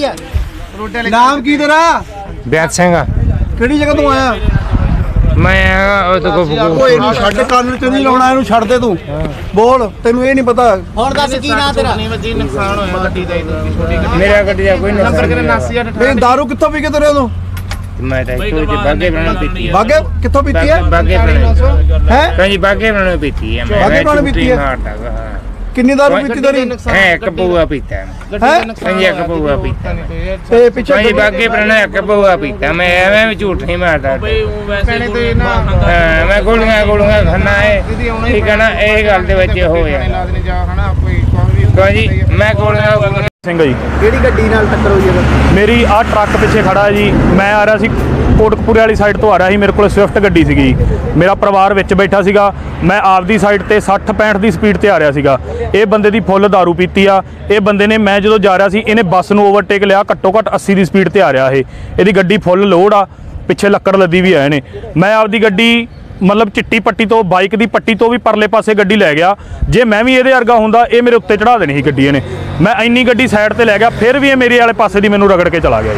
नाम की तेरा? बैत सिंह ਕਿਹੜੀ ਜਗ੍ਹਾ ਤੋਂ ਆਇਆ? मैं ਓਏ ਇਹਨੂੰ ਛੱਡ, ਕੰਨ ਚ ਨਹੀਂ ਲਾਉਣਾ, ਇਹਨੂੰ ਛੱਡ ਦੇ ਤੂੰ। ਬੋਲ, ਤੈਨੂੰ ਇਹ ਨਹੀਂ ਪਤਾ। ਹੁਣ ਦੱਸ ਕੀ ਨਾਂ ਤੇਰਾ? नੁकसान होया गड्डी दा मेरा गड्डी दा कोई नुकसान ਨਹੀਂ दारू ਕਿੱਥੋਂ ਪੀ ਕੇ ਤੁਰੇ ਉਦੋਂ? मैं तो बागे बनाने पीती है। ਬਾਗੇ ਕਿੱਥੋਂ ਪੀਤੀ ਹੈ? बागे बनाने ਹੈ कहीं बागे बनाने पीती है। बागे बनाने पीती है? ਕਿੰਨੀ दारू ਪੀਤੀ ਤੇਰੀ? है कपूआ पीता है ਹੈ कहीं कपूआ पीता है ਤੇ ਪਿੱਛੇ कहीं बागे बनाने कपूआ पीता मैं एवं भी झूठ नहीं मारता। मैं गोलियां खाना है ठीक है ना, ये गल दे विच हो जी। मैं गोलियां ਸਿੰਘ ਜੀ। ਕਿਹੜੀ ਗੱਡੀ ਨਾਲ ਟੱਕਰ ਹੋਈ ਹੈ? ਮੇਰੀ ਆ ਟਰੱਕ ਪਿੱਛੇ ਖੜਾ ਹੈ ਜੀ। ਮੈਂ ਆ ਰਿਹਾ ਸੀ ਕੋਟਕਪੂਰੇ ਵਾਲੀ ਸਾਈਡ ਤੋਂ ਆ ਰਿਹਾ ਸੀ। ਮੇਰੇ ਕੋਲ ਸਵਿਫਟ ਗੱਡੀ ਸੀਗੀ ਜੀ। ਮੇਰਾ ਪਰਿਵਾਰ ਵਿੱਚ ਬੈਠਾ ਸੀਗਾ। ਮੈਂ ਆਪਦੀ ਸਾਈਡ ਤੇ 60-65 ਦੀ ਸਪੀਡ ਤੇ ਆ ਰਿਹਾ ਸੀਗਾ। ਇਹ ਬੰਦੇ ਦੀ ਫੁੱਲ ਦਾਰੂ ਪੀਤੀ ਆ। ਇਹ ਬੰਦੇ ਨੇ, ਮੈਂ ਜਦੋਂ ਜਾ ਰਿਹਾ ਸੀ, ਇਹਨੇ ਬੱਸ ਨੂੰ ਓਵਰਟੇਕ ਲਿਆ। ਘੱਟੋ ਘੱਟ 80 ਦੀ ਸਪੀਡ ਤੇ ਆ ਰਿਹਾ ਇਹਦੀ ਗੱਡੀ ਫੁੱਲ ਲੋਡ ਆ। ਪਿੱਛੇ ਲੱਕੜ ਲੱਦੀ ਵੀ ਆ ਇਹਨੇ। ਮੈਂ ਆਪਦੀ ਗੱਡੀ मतलब चिट्टी पट्टी तो बाइक की पट्टी तो भी परले पासे गड्डी लै गया। जे मैं भी ये वर्गा होंदा ये मेरे उत्ते चढ़ा देनी सी गड्डी ने। मैं इन्नी गड्डी साइड ते लै गया, फिर भी ये मेरे वाले पासे दी मैनू रगड़ के चला गया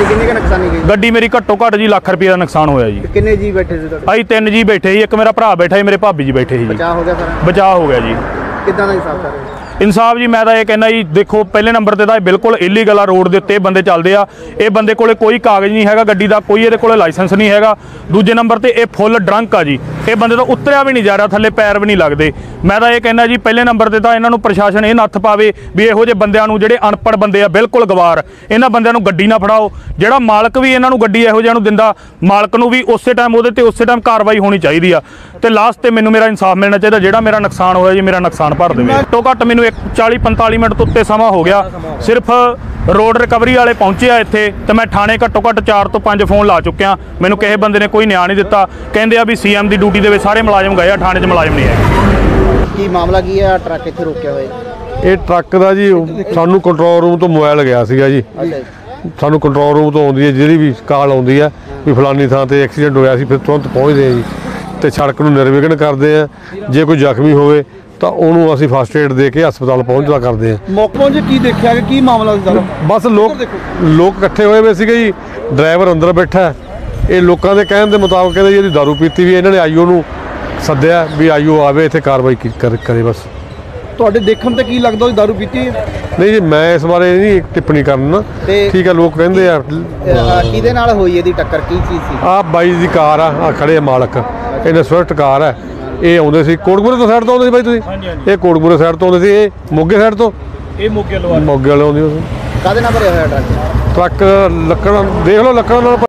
जी। गड्डी मेरी घट्टो घट्ट जी लाख रुपये का नुकसान होया जी। किन्ने जी बैठे सी? असीं 3 जी बैठे जी। एक मेरा भरा बैठा जी, मेरे भाभी जी बैठे जी। बचाव हो गया सर? बचाव हो गया जी। किद्दां दा हिसाब कर? इंसाफ जी मैं तो ये कहना जी, देखो पहले नंबर ते बिल्कुल इलीगल आ। रोड के उत्ते बंदे चलते आ। ये बंदे कोले कोई कागज़ नहीं है गड्डी का, कोई ये कोले लाइसेंस नहीं है। दूजे नंबर ते ये फुल ड्रंक आ जी। ये बंदे तो उतरिया भी नहीं जा रहा, थले पैर भी नहीं लगते। मैं तो ये कहना जी, पहले नंबर ते तो इन्हों प्रशासन ये नत्थ पावे भी इहो जे बंदियां नूं, जिहड़े अनपढ़ बंदे आ बिल्कुल गवार, इन्हां बंदियां नूं गड्डी ना फड़ाओ। जिहड़ा मालक भी इन्हां नूं गड्डी इहो जिहा नूं दिंदा, मालक नूं भी उस टाइम उहदे ते उस टाइम कार्रवाई होनी चाहिए। तो लास्ट ते मैनूं मेरा इंसाफ मिलना चाहिए। जिहड़ा मेरा नुकसान होया जी, मेरा नुकसान भर देवे। घट्टो घट्ट मैनूं 40-45 मिनट तो उत्ते समा हो गया। सिर्फ रोड रिकवरी वाले पहुंचे आ इत्थे, तो मैं थाने घट्टो घट्ट 4 तो 5 फोन ला चुकिया। मैनूं किसी बंदे ने कोई न्याय नहीं दिता। कहंदे आ भी CM की ड्यूटी दे सारे मुलाजम गए, थाने च मुलाजम नहीं है। की मामला की है? ट्रक इत्थे रोकिया होया? ये ट्रक का जी सानू कंट्रोल रूम तो मोबाइल गया सीगा जी। सानू कंट्रोल रूम तो आउंदी है, जिहड़ी भी कॉल आउंदी है भी फलानी थां ते एक्सीडेंट होया सी, फिर तुरंत पहुँचते हैं जी ते सड़क नूं निर्विघन करते हैं। जे कोई जख्मी होवे तो उन्होंने असीं फस्ट एड दे के हस्पताल पहुँचदा करते हैं। मौके जी की देखा कि मामला सी? बस लोग इकट्ठे होए हुए सीगे जी। ड्राइवर अंदर बैठा है। ये लोगों के कहने के मुताबिक कहते जी दारू पीती भी, इन्होंने आईओ नूं सद्दिया भी आईओ आवे इत्थे कार्रवाई करे। बस ਤੁਹਾਡੇ ਦੇਖਣ ਤੇ ਕੀ ਲੱਗਦਾ ਉਹ दारू पीती है? नहीं जी, मैं इस बारे नहीं टिप्पणी करना। ठीक है, लोग कहते हैं किहदे नाल होई इहदी टक्कर, की चीज़ सी? आ बाई दी कार आ खड़े मालक, इन्हें स्विफ्ट कार है। ये आउंदे सी कोटकपूरे तो साइड तो आउंदे सी बाई तुसीं? ये कोटकपूरे साइड तो आउंदे सी, ये मोगे साइड तो, ये मोगे वाले आउंदी। काहदे नाल भरिया होया ट्रक? ट्रक लक्कड़ देख लो, लक्कड़ नाल